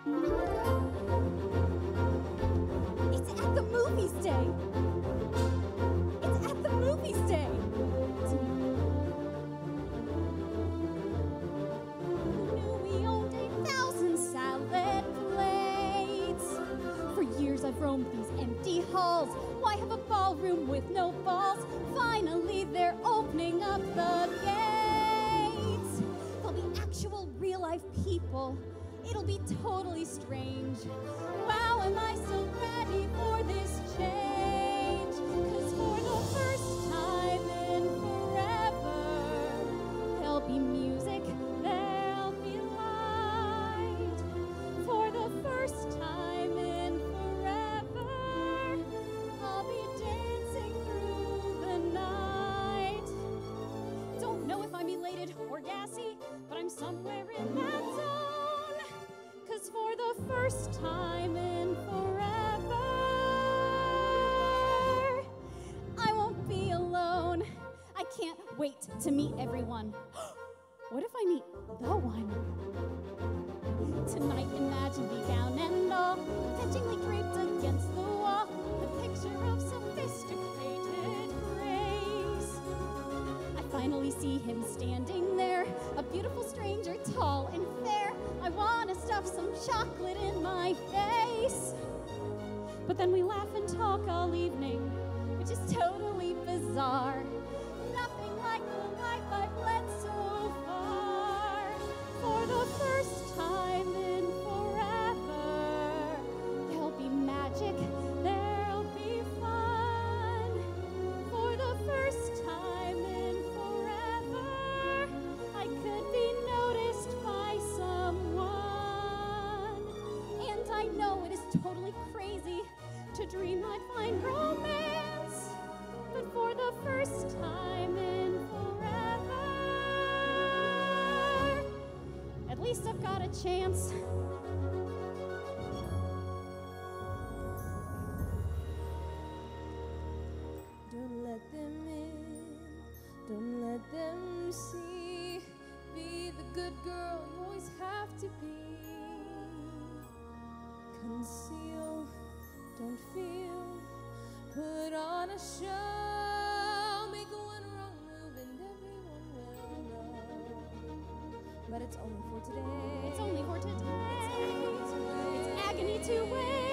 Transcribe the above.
It's at the movies day. It's at the movies day. Who knew we owned 1,000 salad plates? For years I've roamed these empty halls. Why have a ballroom with no balls? Finally they're opening up the gates. There'll be actual real-life people. It'll be totally strange. Wow, am I so ready for this change? 'Cause for the first time in forever, there'll be music, there'll be light. For the first time in forever, I'll be dancing through the night. Don't know if I'm elated or gassy, but I'm somewhere in that zone. 'Cause for the first time in forever, I won't be alone. I can't wait to meet everyone. What if I meet the one? Tonight, imagine me gown and all, fetchingly draped against the wall, the picture of sophisticated grace. I finally see him standing there, a beautiful stranger, tall and fair. I wanna stuff some chocolate in my face. But then we laugh and talk all evening, which is totally bizarre. Nothing like the life I've led so far. For the first time in forever, there'll be magic, there'll be fun. For the first time in forever, I could be noticed by someone. And I know it is totally crazy to dream I'd find romance, but for the first time in forever, at least I've got a chance. Don't let them in, don't let them see. Be the good girl you always have to be. Conceal, don't feel, put on a show. Make one wrong move and everyone will know. But it's only for today. It's only for today. It's agony to wait. It's agony to wait.